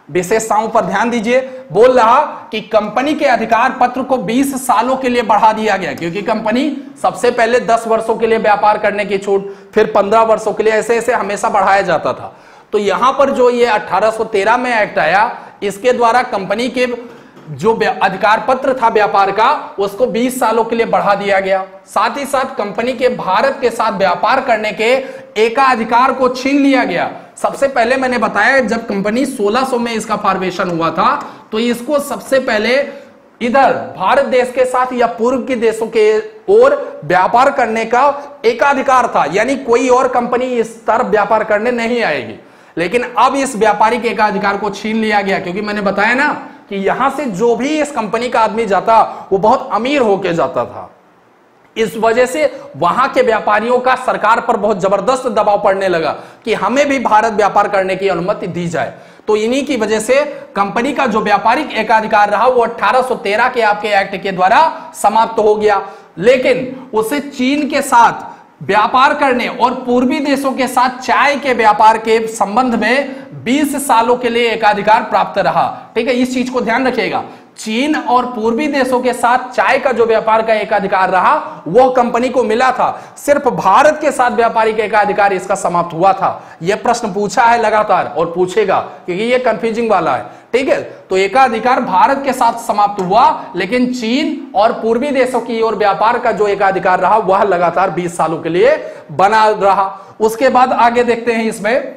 विशेषताओं पर ध्यान दीजिए। बोल रहा कि कंपनी के अधिकार पत्र को 20 सालों के लिए बढ़ा दिया गया, क्योंकि कंपनी सबसे पहले 10 वर्षों के लिए व्यापार करने की छूट, फिर 15 वर्षों के लिए, ऐसे ऐसे हमेशा बढ़ाया जाता था। तो यहां पर जो ये 1813 में एक्ट आया, इसके द्वारा कंपनी के जो अधिकार पत्र था व्यापार का, उसको 20 सालों के लिए बढ़ा दिया गया। साथ ही साथ कंपनी के भारत के साथ व्यापार करने के एकाधिकार को छीन लिया गया। सबसे पहले मैंने बताया जब कंपनी 1600 में इसका फॉर्मेशन हुआ था, तो इसको सबसे पहले इधर भारत देश के साथ या पूर्व के देशों के ओर व्यापार करने का एकाधिकार था, यानी कोई और कंपनी इस तरफ व्यापार करने नहीं आएगी। लेकिन अब इस व्यापारिक एकाधिकार को छीन लिया गया, क्योंकि मैंने बताया ना कि यहां से जो भी इस कंपनी का आदमी जाता वो बहुत अमीर होके जाता था। इस वजह से वहां के व्यापारियों का सरकार पर बहुत जबरदस्त दबाव पड़ने लगा कि हमें भी भारत व्यापार करने की अनुमति दी जाए। तो इन्हीं की वजह से कंपनी का जो व्यापारिक एकाधिकार रहा वो 1813 के आपके एक्ट के द्वारा समाप्त हो गया। लेकिन उसे चीन के साथ व्यापार करने और पूर्वी देशों के साथ चाय के व्यापार के संबंध में 20 सालों के लिए एकाधिकार प्राप्त रहा। ठीक है, इस चीज को ध्यान रखिएगा। चीन और पूर्वी देशों के साथ चाय का जो व्यापार का एकाधिकार रहा वो कंपनी को मिला था, सिर्फ भारत के साथ व्यापारिक एकाधिकार इसका समाप्त हुआ था। यह प्रश्न पूछा है लगातार और पूछेगा, क्योंकि ये कंफ्यूजिंग वाला है। ठीक है, तो एकाधिकार भारत के साथ समाप्त हुआ, लेकिन चीन और पूर्वी देशों की ओर व्यापार का जो एकाधिकार रहा वह लगातार 20 सालों के लिए बना रहा। उसके बाद आगे देखते हैं, इसमें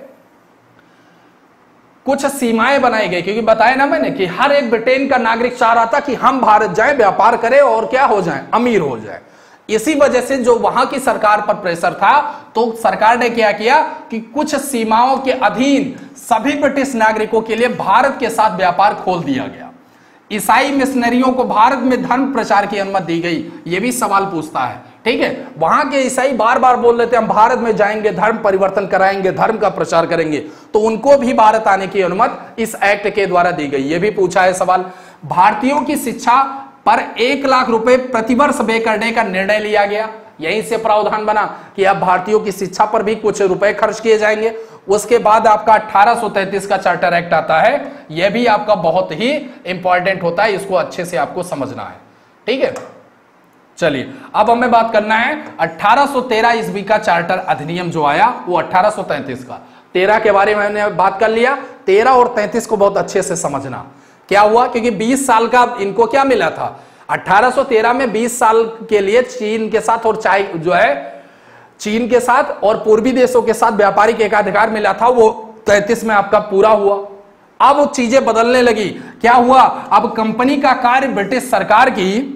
कुछ सीमाएं बनाई गई, क्योंकि बताया ना मैंने कि हर एक ब्रिटेन का नागरिक चाह रहा था कि हम भारत जाएं, व्यापार करें और क्या हो जाएं, अमीर हो जाएं। इसी वजह से जो वहां की सरकार पर प्रेशर था, तो सरकार ने क्या किया कि कुछ सीमाओं के अधीन सभी ब्रिटिश नागरिकों के लिए भारत के साथ व्यापार खोल दिया गया। ईसाई मिशनरियों को भारत में धर्म प्रचार की अनुमति दी गई, यह भी सवाल पूछता है। ठीक है, वहां के ईसाई बार बार बोल रहे थे हम भारत में जाएंगे, धर्म परिवर्तन कराएंगे, धर्म का प्रचार करेंगे, तो उनको भी भारत आने की अनुमति इस एक्ट के द्वारा दी गई। यह भी पूछा है सवाल। भारतीयों की शिक्षा पर 1 लाख रुपए प्रतिवर्ष व्यय करने का निर्णय लिया गया। यहीं से प्रावधान बना कि अब भारतीयों की शिक्षा पर भी कुछ रुपए खर्च किए जाएंगे। उसके बाद आपका 1833 का चार्टर एक्ट आता है, यह भी आपका बहुत ही इंपॉर्टेंट होता है, इसको अच्छे से आपको समझना है। ठीक है, चलिए अब हमें बात करना है 1813 ईस्वी का चार्टर अधिनियम जो आया वो 1833 का। 13 के बारे में हमने बात कर लिया, 13 और 33 को बहुत अच्छे से समझना। क्या हुआ, क्योंकि 20 साल का इनको क्या मिला था, 1813 में 20 साल के लिए चीन के साथ और चाय जो है चीन के साथ और पूर्वी देशों के साथ व्यापारिक एकाधिकार मिला था, वो 33 में आपका पूरा हुआ। अब वो चीजें बदलने लगी। क्या हुआ, अब कंपनी का कार्य ब्रिटिश सरकार की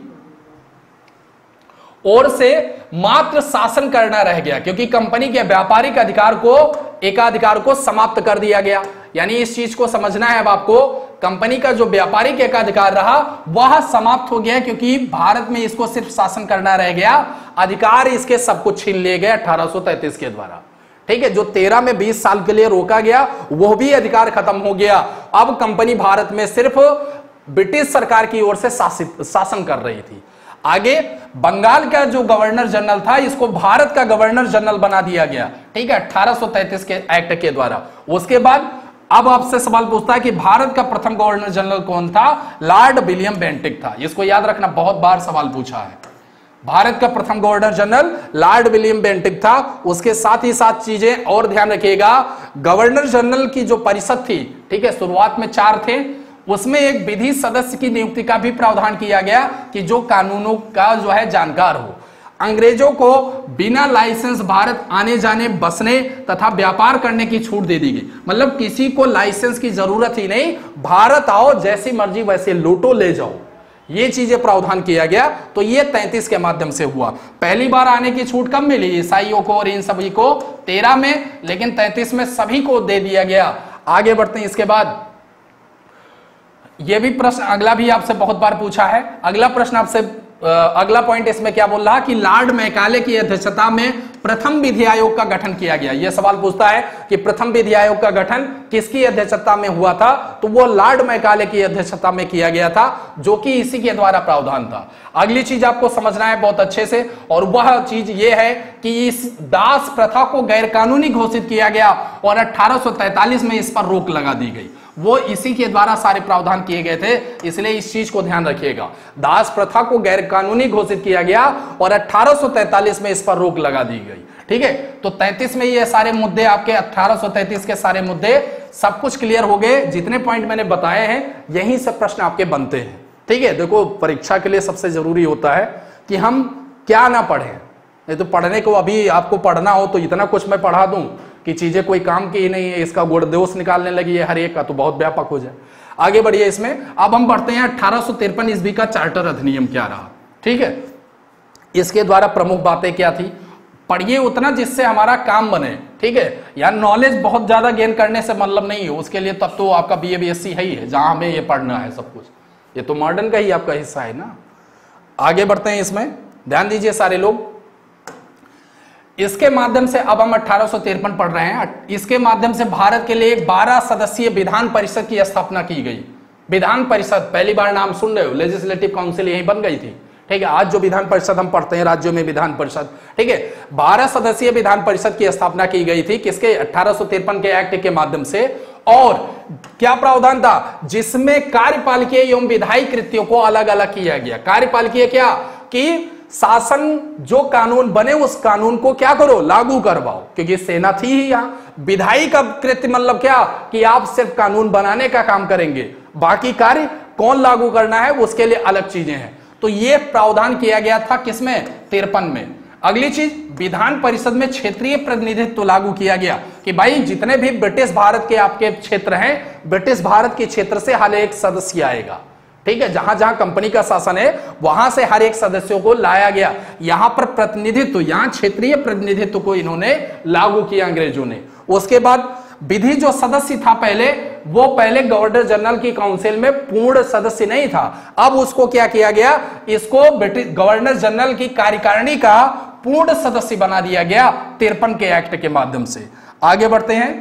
ओर से मात्र शासन करना रह गया, क्योंकि कंपनी के व्यापारिक एकाधिकार को समाप्त कर दिया गया। यानी इस चीज को समझना है अब आपको, कंपनी का जो व्यापारिक एकाधिकार रहा वह समाप्त हो गया, क्योंकि भारत में इसको सिर्फ शासन करना रह गया, अधिकार इसके सब कुछ छीन लिए गए 1833 के द्वारा। ठीक है, जो 13 में 20 साल के लिए रोका गया वो भी अधिकार खत्म हो गया। अब कंपनी भारत में सिर्फ ब्रिटिश सरकार की ओर से शासन कर रही थी। आगे बंगाल का जो गवर्नर जनरल था, इसको भारत का गवर्नर जनरल बना दिया गया। ठीक है, 1833 के एक्ट के द्वारा। उसके बाद अब आपसे सवाल पूछता है कि भारत का प्रथम गवर्नर जनरल कौन था, लॉर्ड विलियम बेंटिक था। इसको याद रखना, बहुत बार सवाल पूछा है। भारत का प्रथम governor general lord William Bentinck था। उसके साथ ही साथ चीजें और ध्यान रखिएगा, गवर्नर जनरल की जो परिषद थी, ठीक है, शुरुआत में 4 थे, उसमें एक विधि सदस्य की नियुक्ति का भी प्रावधान किया गया कि जो कानूनों का जो है जानकार हो। अंग्रेजों को बिना लाइसेंस भारत आने जाने, बसने तथा व्यापार करने की छूट दे दी गई। मतलब किसी को लाइसेंस की जरूरत ही नहीं, भारत आओ, जैसी मर्जी वैसे लूटो ले जाओ, ये चीजें प्रावधान किया गया। तो ये 33 के माध्यम से हुआ। पहली बार आने की छूट कब मिली, ईसाइयों को और इन सभी को 13 में, लेकिन 33 में सभी को दे दिया गया। आगे बढ़ते हैं। इसके बाद यह भी प्रश्न अगला भी आपसे बहुत बार पूछा है। अगला प्रश्न आपसे अगला पॉइंट इसमें क्या बोल रहा कि लॉर्ड मैकाले की अध्यक्षता में प्रथम विधि आयोग का गठन किया गया। यह सवाल पूछता है कि प्रथम विधि आयोग का गठन किसकी अध्यक्षता में हुआ था, तो वो लॉर्ड मैकाले की अध्यक्षता में किया गया था, जो कि इसी के द्वारा प्रावधान था। अगली चीज आपको समझना है बहुत अच्छे से, और वह चीज ये है कि इस दास प्रथा को गैरकानूनी घोषित किया गया और 1843 में इस पर रोक लगा दी गई। वो इसी के द्वारा सारे प्रावधान किए गए थे, इसलिए इस चीज को ध्यान रखिएगा। दास प्रथा को गैरकानूनी घोषित किया गया और 1843 में इस पर रोक लगा दी गई। ठीक है, तो 33 में ये सारे मुद्दे आपके 1833 के सारे मुद्दे सब कुछ क्लियर हो गए। जितने पॉइंट मैंने बताए हैं यहीं से प्रश्न आपके बनते हैं। ठीक है, देखो परीक्षा के लिए सबसे जरूरी होता है कि हम क्या ना पढ़ें। नहीं तो पढ़ने को अभी आपको पढ़ना हो तो इतना कुछ मैं पढ़ा दूं कि चीजें कोई काम की ही नहीं है, इसका गुण दोष निकालने लगी है हर एक का, तो बहुत व्यापक हो जाए। आगे बढ़िए इसमें। अब हम बढ़ते हैं 1853 ईस्वी का चार्टर अधिनियम क्या रहा। ठीक है, इसके द्वारा प्रमुख बातें क्या थी, पढ़िए उतना जिससे हमारा काम बने। ठीक है, यार नॉलेज बहुत ज्यादा गेन करने से मतलब नहीं है, उसके लिए तब तो आपका BA BSc है ही है, जहां हमें ये पढ़ना है सब कुछ, ये तो मॉडर्न का ही आपका हिस्सा है ना। आगे बढ़ते हैं इसमें, ध्यान दीजिए सारे लोग। इसके माध्यम से अब हम 1853 पढ़ रहे हैं। इसके माध्यम से भारत के लिए 12 सदस्यीय विधान परिषद की स्थापना की गई। विधान परिषद पहली बार नाम सुन रहे हो, लेजिस्लेटिव काउंसिल यही बन गई थी। ठीक है, आज जो विधान परिषद हम पढ़ते हैं राज्यों में विधान परिषद, ठीक है, 12 सदस्यीय विधान परिषद की स्थापना की गई थी। किसके? 1853 के एक्ट के माध्यम से। और क्या प्रावधान था? जिसमें कार्यपालिकीय एवं विधायी कृत्यों को अलग अलग किया गया। कार्यपालिकीय क्या कि शासन जो कानून बने उस कानून को क्या करो, लागू करवाओ, क्योंकि सेना थी ही यहां। विधायी का कृत्य मतलब क्या कि आप सिर्फ कानून बनाने का काम करेंगे, बाकी कार्य कौन लागू करना है उसके लिए अलग चीजें हैं। तो यह प्रावधान किया गया था किसमें? 53 में। अगली चीज, विधान परिषद में क्षेत्रीय प्रतिनिधित्व लागू किया गया कि भाई जितने भी ब्रिटिश भारत के आपके क्षेत्र हैं, ब्रिटिश भारत के क्षेत्र से हर एक सदस्य आएगा। ठीक है, जहां जहां कंपनी का शासन है वहां से हर एक सदस्यों को लाया गया। यहां पर प्रतिनिधित्व, यहां क्षेत्रीय प्रतिनिधित्व को इन्होंने लागू किया अंग्रेजों ने। उसके बाद विधि जो सदस्य था पहले, वो पहले गवर्नर जनरल की काउंसिल में पूर्ण सदस्य नहीं था। अब उसको क्या किया गया, इसको ब्रिटिश गवर्नर जनरल की कार्यकारिणी का पूर्ण सदस्य बना दिया गया 53 के एक्ट के माध्यम से। आगे बढ़ते हैं।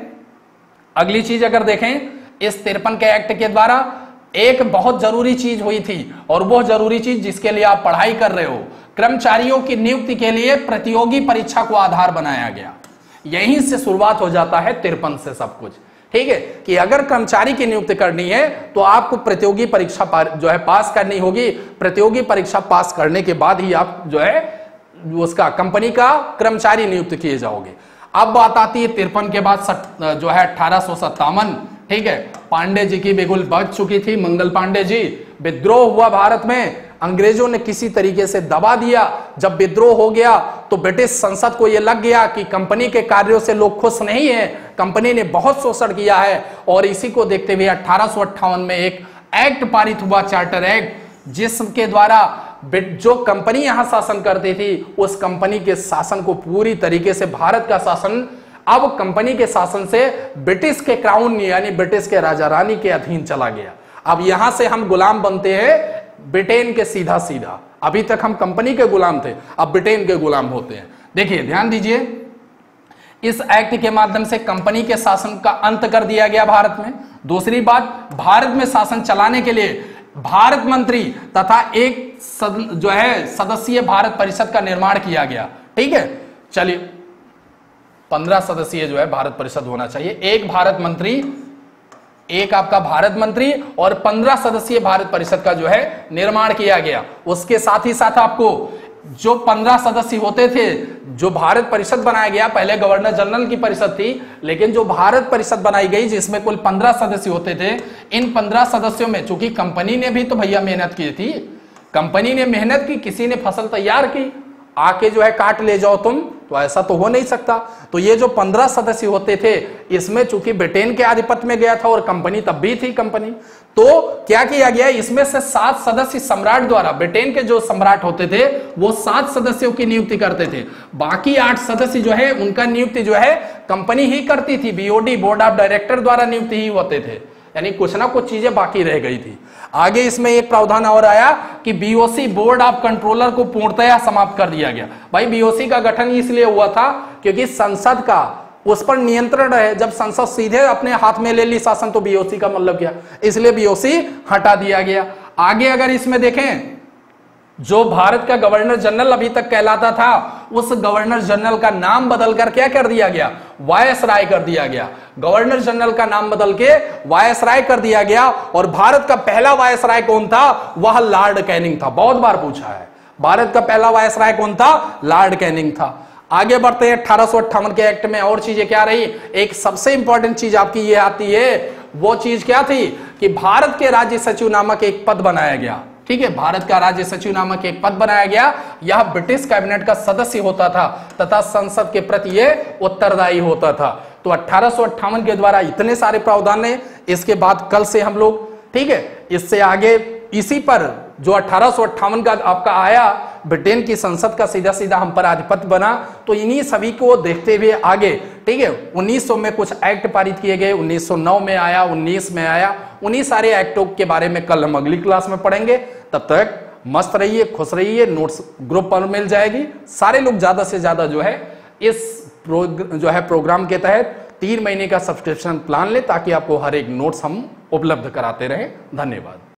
अगली चीज अगर देखें, इस 53 के एक्ट के द्वारा एक बहुत जरूरी चीज हुई थी, और वो जरूरी चीज जिसके लिए आप पढ़ाई कर रहे हो, कर्मचारियों की नियुक्ति के लिए प्रतियोगी परीक्षा को आधार बनाया गया। यहीं से शुरुआत हो जाता है 53 से सब कुछ। ठीक है, कि अगर कर्मचारी की नियुक्ति करनी है तो आपको प्रतियोगी परीक्षा जो है पास करनी होगी। प्रतियोगी परीक्षा पास करने के बाद ही आप जो है उसका कंपनी का कर्मचारी नियुक्त किए जाओगे। अब बात आती है 53 के बाद जो है 1857। ठीक है, पांडे जी की बिगुल बज चुकी थी, मंगल पांडे जी, विद्रोह हुआ भारत में, अंग्रेजों ने किसी तरीके से दबा दिया। जब विद्रोह हो गया तो ब्रिटिश संसद को यह लग गया कि कंपनी के कार्यों से लोग खुश नहीं है, कंपनी ने बहुत शोषण किया है, और इसी को देखते हुए 1858 में एक एक्ट पारित हुआ, चार्टर एक्ट, जिसके द्वारा जो कंपनी यहां शासन करती थी उस कंपनी के शासन को पूरी तरीके से भारत का शासन अब कंपनी के शासन से ब्रिटिश के क्राउन यानी ब्रिटिश के राजा रानी के अधीन चला गया। अब यहां से हम गुलाम बनते हैं ब्रिटेन के सीधा सीधा। अभी तक हम कंपनी के गुलाम थे, अब ब्रिटेन के गुलाम होते हैं। देखिए ध्यान दीजिए, इस एक्ट के माध्यम से कंपनी के शासन का अंत कर दिया गया भारत में। दूसरी बात, भारत में शासन चलाने के लिए भारत मंत्री तथा एक जो है सदस्यीय भारत परिषद का निर्माण किया गया। ठीक है, चलिए 15 सदस्यीय जो है भारत परिषद होना चाहिए। एक भारत मंत्री, एक आपका भारत मंत्री और 15 सदस्यीय भारत परिषद का जो है निर्माण किया गया। उसके साथ ही साथ आपको जो 15 सदस्य होते थे, जो भारत परिषद बनाया गया, पहले गवर्नर जनरल की परिषद थी, लेकिन जो भारत परिषद बनाई गई जिसमें कुल 15 सदस्य होते थे, इन 15 सदस्यों में चूंकि कंपनी ने भी तो भैया मेहनत की थी, कंपनी ने मेहनत की, किसी ने फसल तैयार की, आके जो है काट ले जाओ तुम, तो ऐसा तो हो नहीं सकता। तो ये जो 15 सदस्य होते थे, इसमें चूंकि ब्रिटेन के आधिपत्य में गया था और कंपनी तब भी थी कंपनी, तो क्या किया गया, इसमें से 7 सदस्य सम्राट द्वारा, ब्रिटेन के जो सम्राट होते थे वो 7 सदस्यों की नियुक्ति करते थे। बाकी 8 सदस्य जो है उनका नियुक्ति जो है कंपनी ही करती थी, BOD बोर्ड ऑफ डायरेक्टर द्वारा नियुक्ति ही होते थे। यानी कुछ ना कुछ चीजें बाकी रह गई थी। आगे इसमें एक प्रावधान और आया कि बीओसी बोर्ड ऑफ कंट्रोलर को पूर्णतया समाप्त कर दिया गया। भाई बीओसी का गठन इसलिए हुआ था क्योंकि संसद का उस पर नियंत्रण है। जब संसद सीधे अपने हाथ में ले ली शासन तो बीओसी का मतलब क्या, इसलिए बीओसी हटा दिया गया। आगे अगर इसमें देखें, जो भारत का गवर्नर जनरल अभी तक कहलाता था, उस गवर्नर जनरल का नाम बदलकर क्या कर दिया गया, वायसराय कर दिया गया। गवर्नर जनरल का नाम बदल के वायसराय कर दिया गया। और भारत का पहला वायसराय कौन था, वह लॉर्ड कैनिंग था। बहुत बार पूछा है, भारत का पहला वायसराय कौन था, लॉर्ड कैनिंग था। आगे बढ़ते हैं 1858 के एक्ट में और चीजें क्या रही। एक सबसे इंपॉर्टेंट चीज आपकी ये आती है, वो चीज क्या थी कि भारत के राज्य सचिव नामक एक पद बनाया गया। ठीक है, भारत का राज्य सचिव नामक एक पद बनाया गया। यह ब्रिटिश कैबिनेट का सदस्य होता था तथा संसद के प्रति यह उत्तरदायी होता था। तो 1858 के द्वारा इतने सारे प्रावधान है। इसके बाद कल से हम लोग, ठीक है, इससे आगे इसी पर जो 1858 का आपका आया, ब्रिटेन की संसद का सीधा सीधा हम पर आधिपत्य बना, तो इन्हीं सभी को देखते हुए आगे, ठीक है, 1900 में कुछ एक्ट पारित किए गए, 1909 में आया, 19 में आया। उन्हीं सारे एक्टों के बारे में कल हम अगली क्लास में पढ़ेंगे। तब तक मस्त रहिए, खुश रहिए। नोट्स ग्रुप पर मिल जाएगी। सारे लोग ज्यादा से ज्यादा जो है इस प्रोग्राम के तहत 3 महीने का सब्सक्रिप्शन प्लान ले, ताकि आपको हर एक नोट्स हम उपलब्ध कराते रहें। धन्यवाद।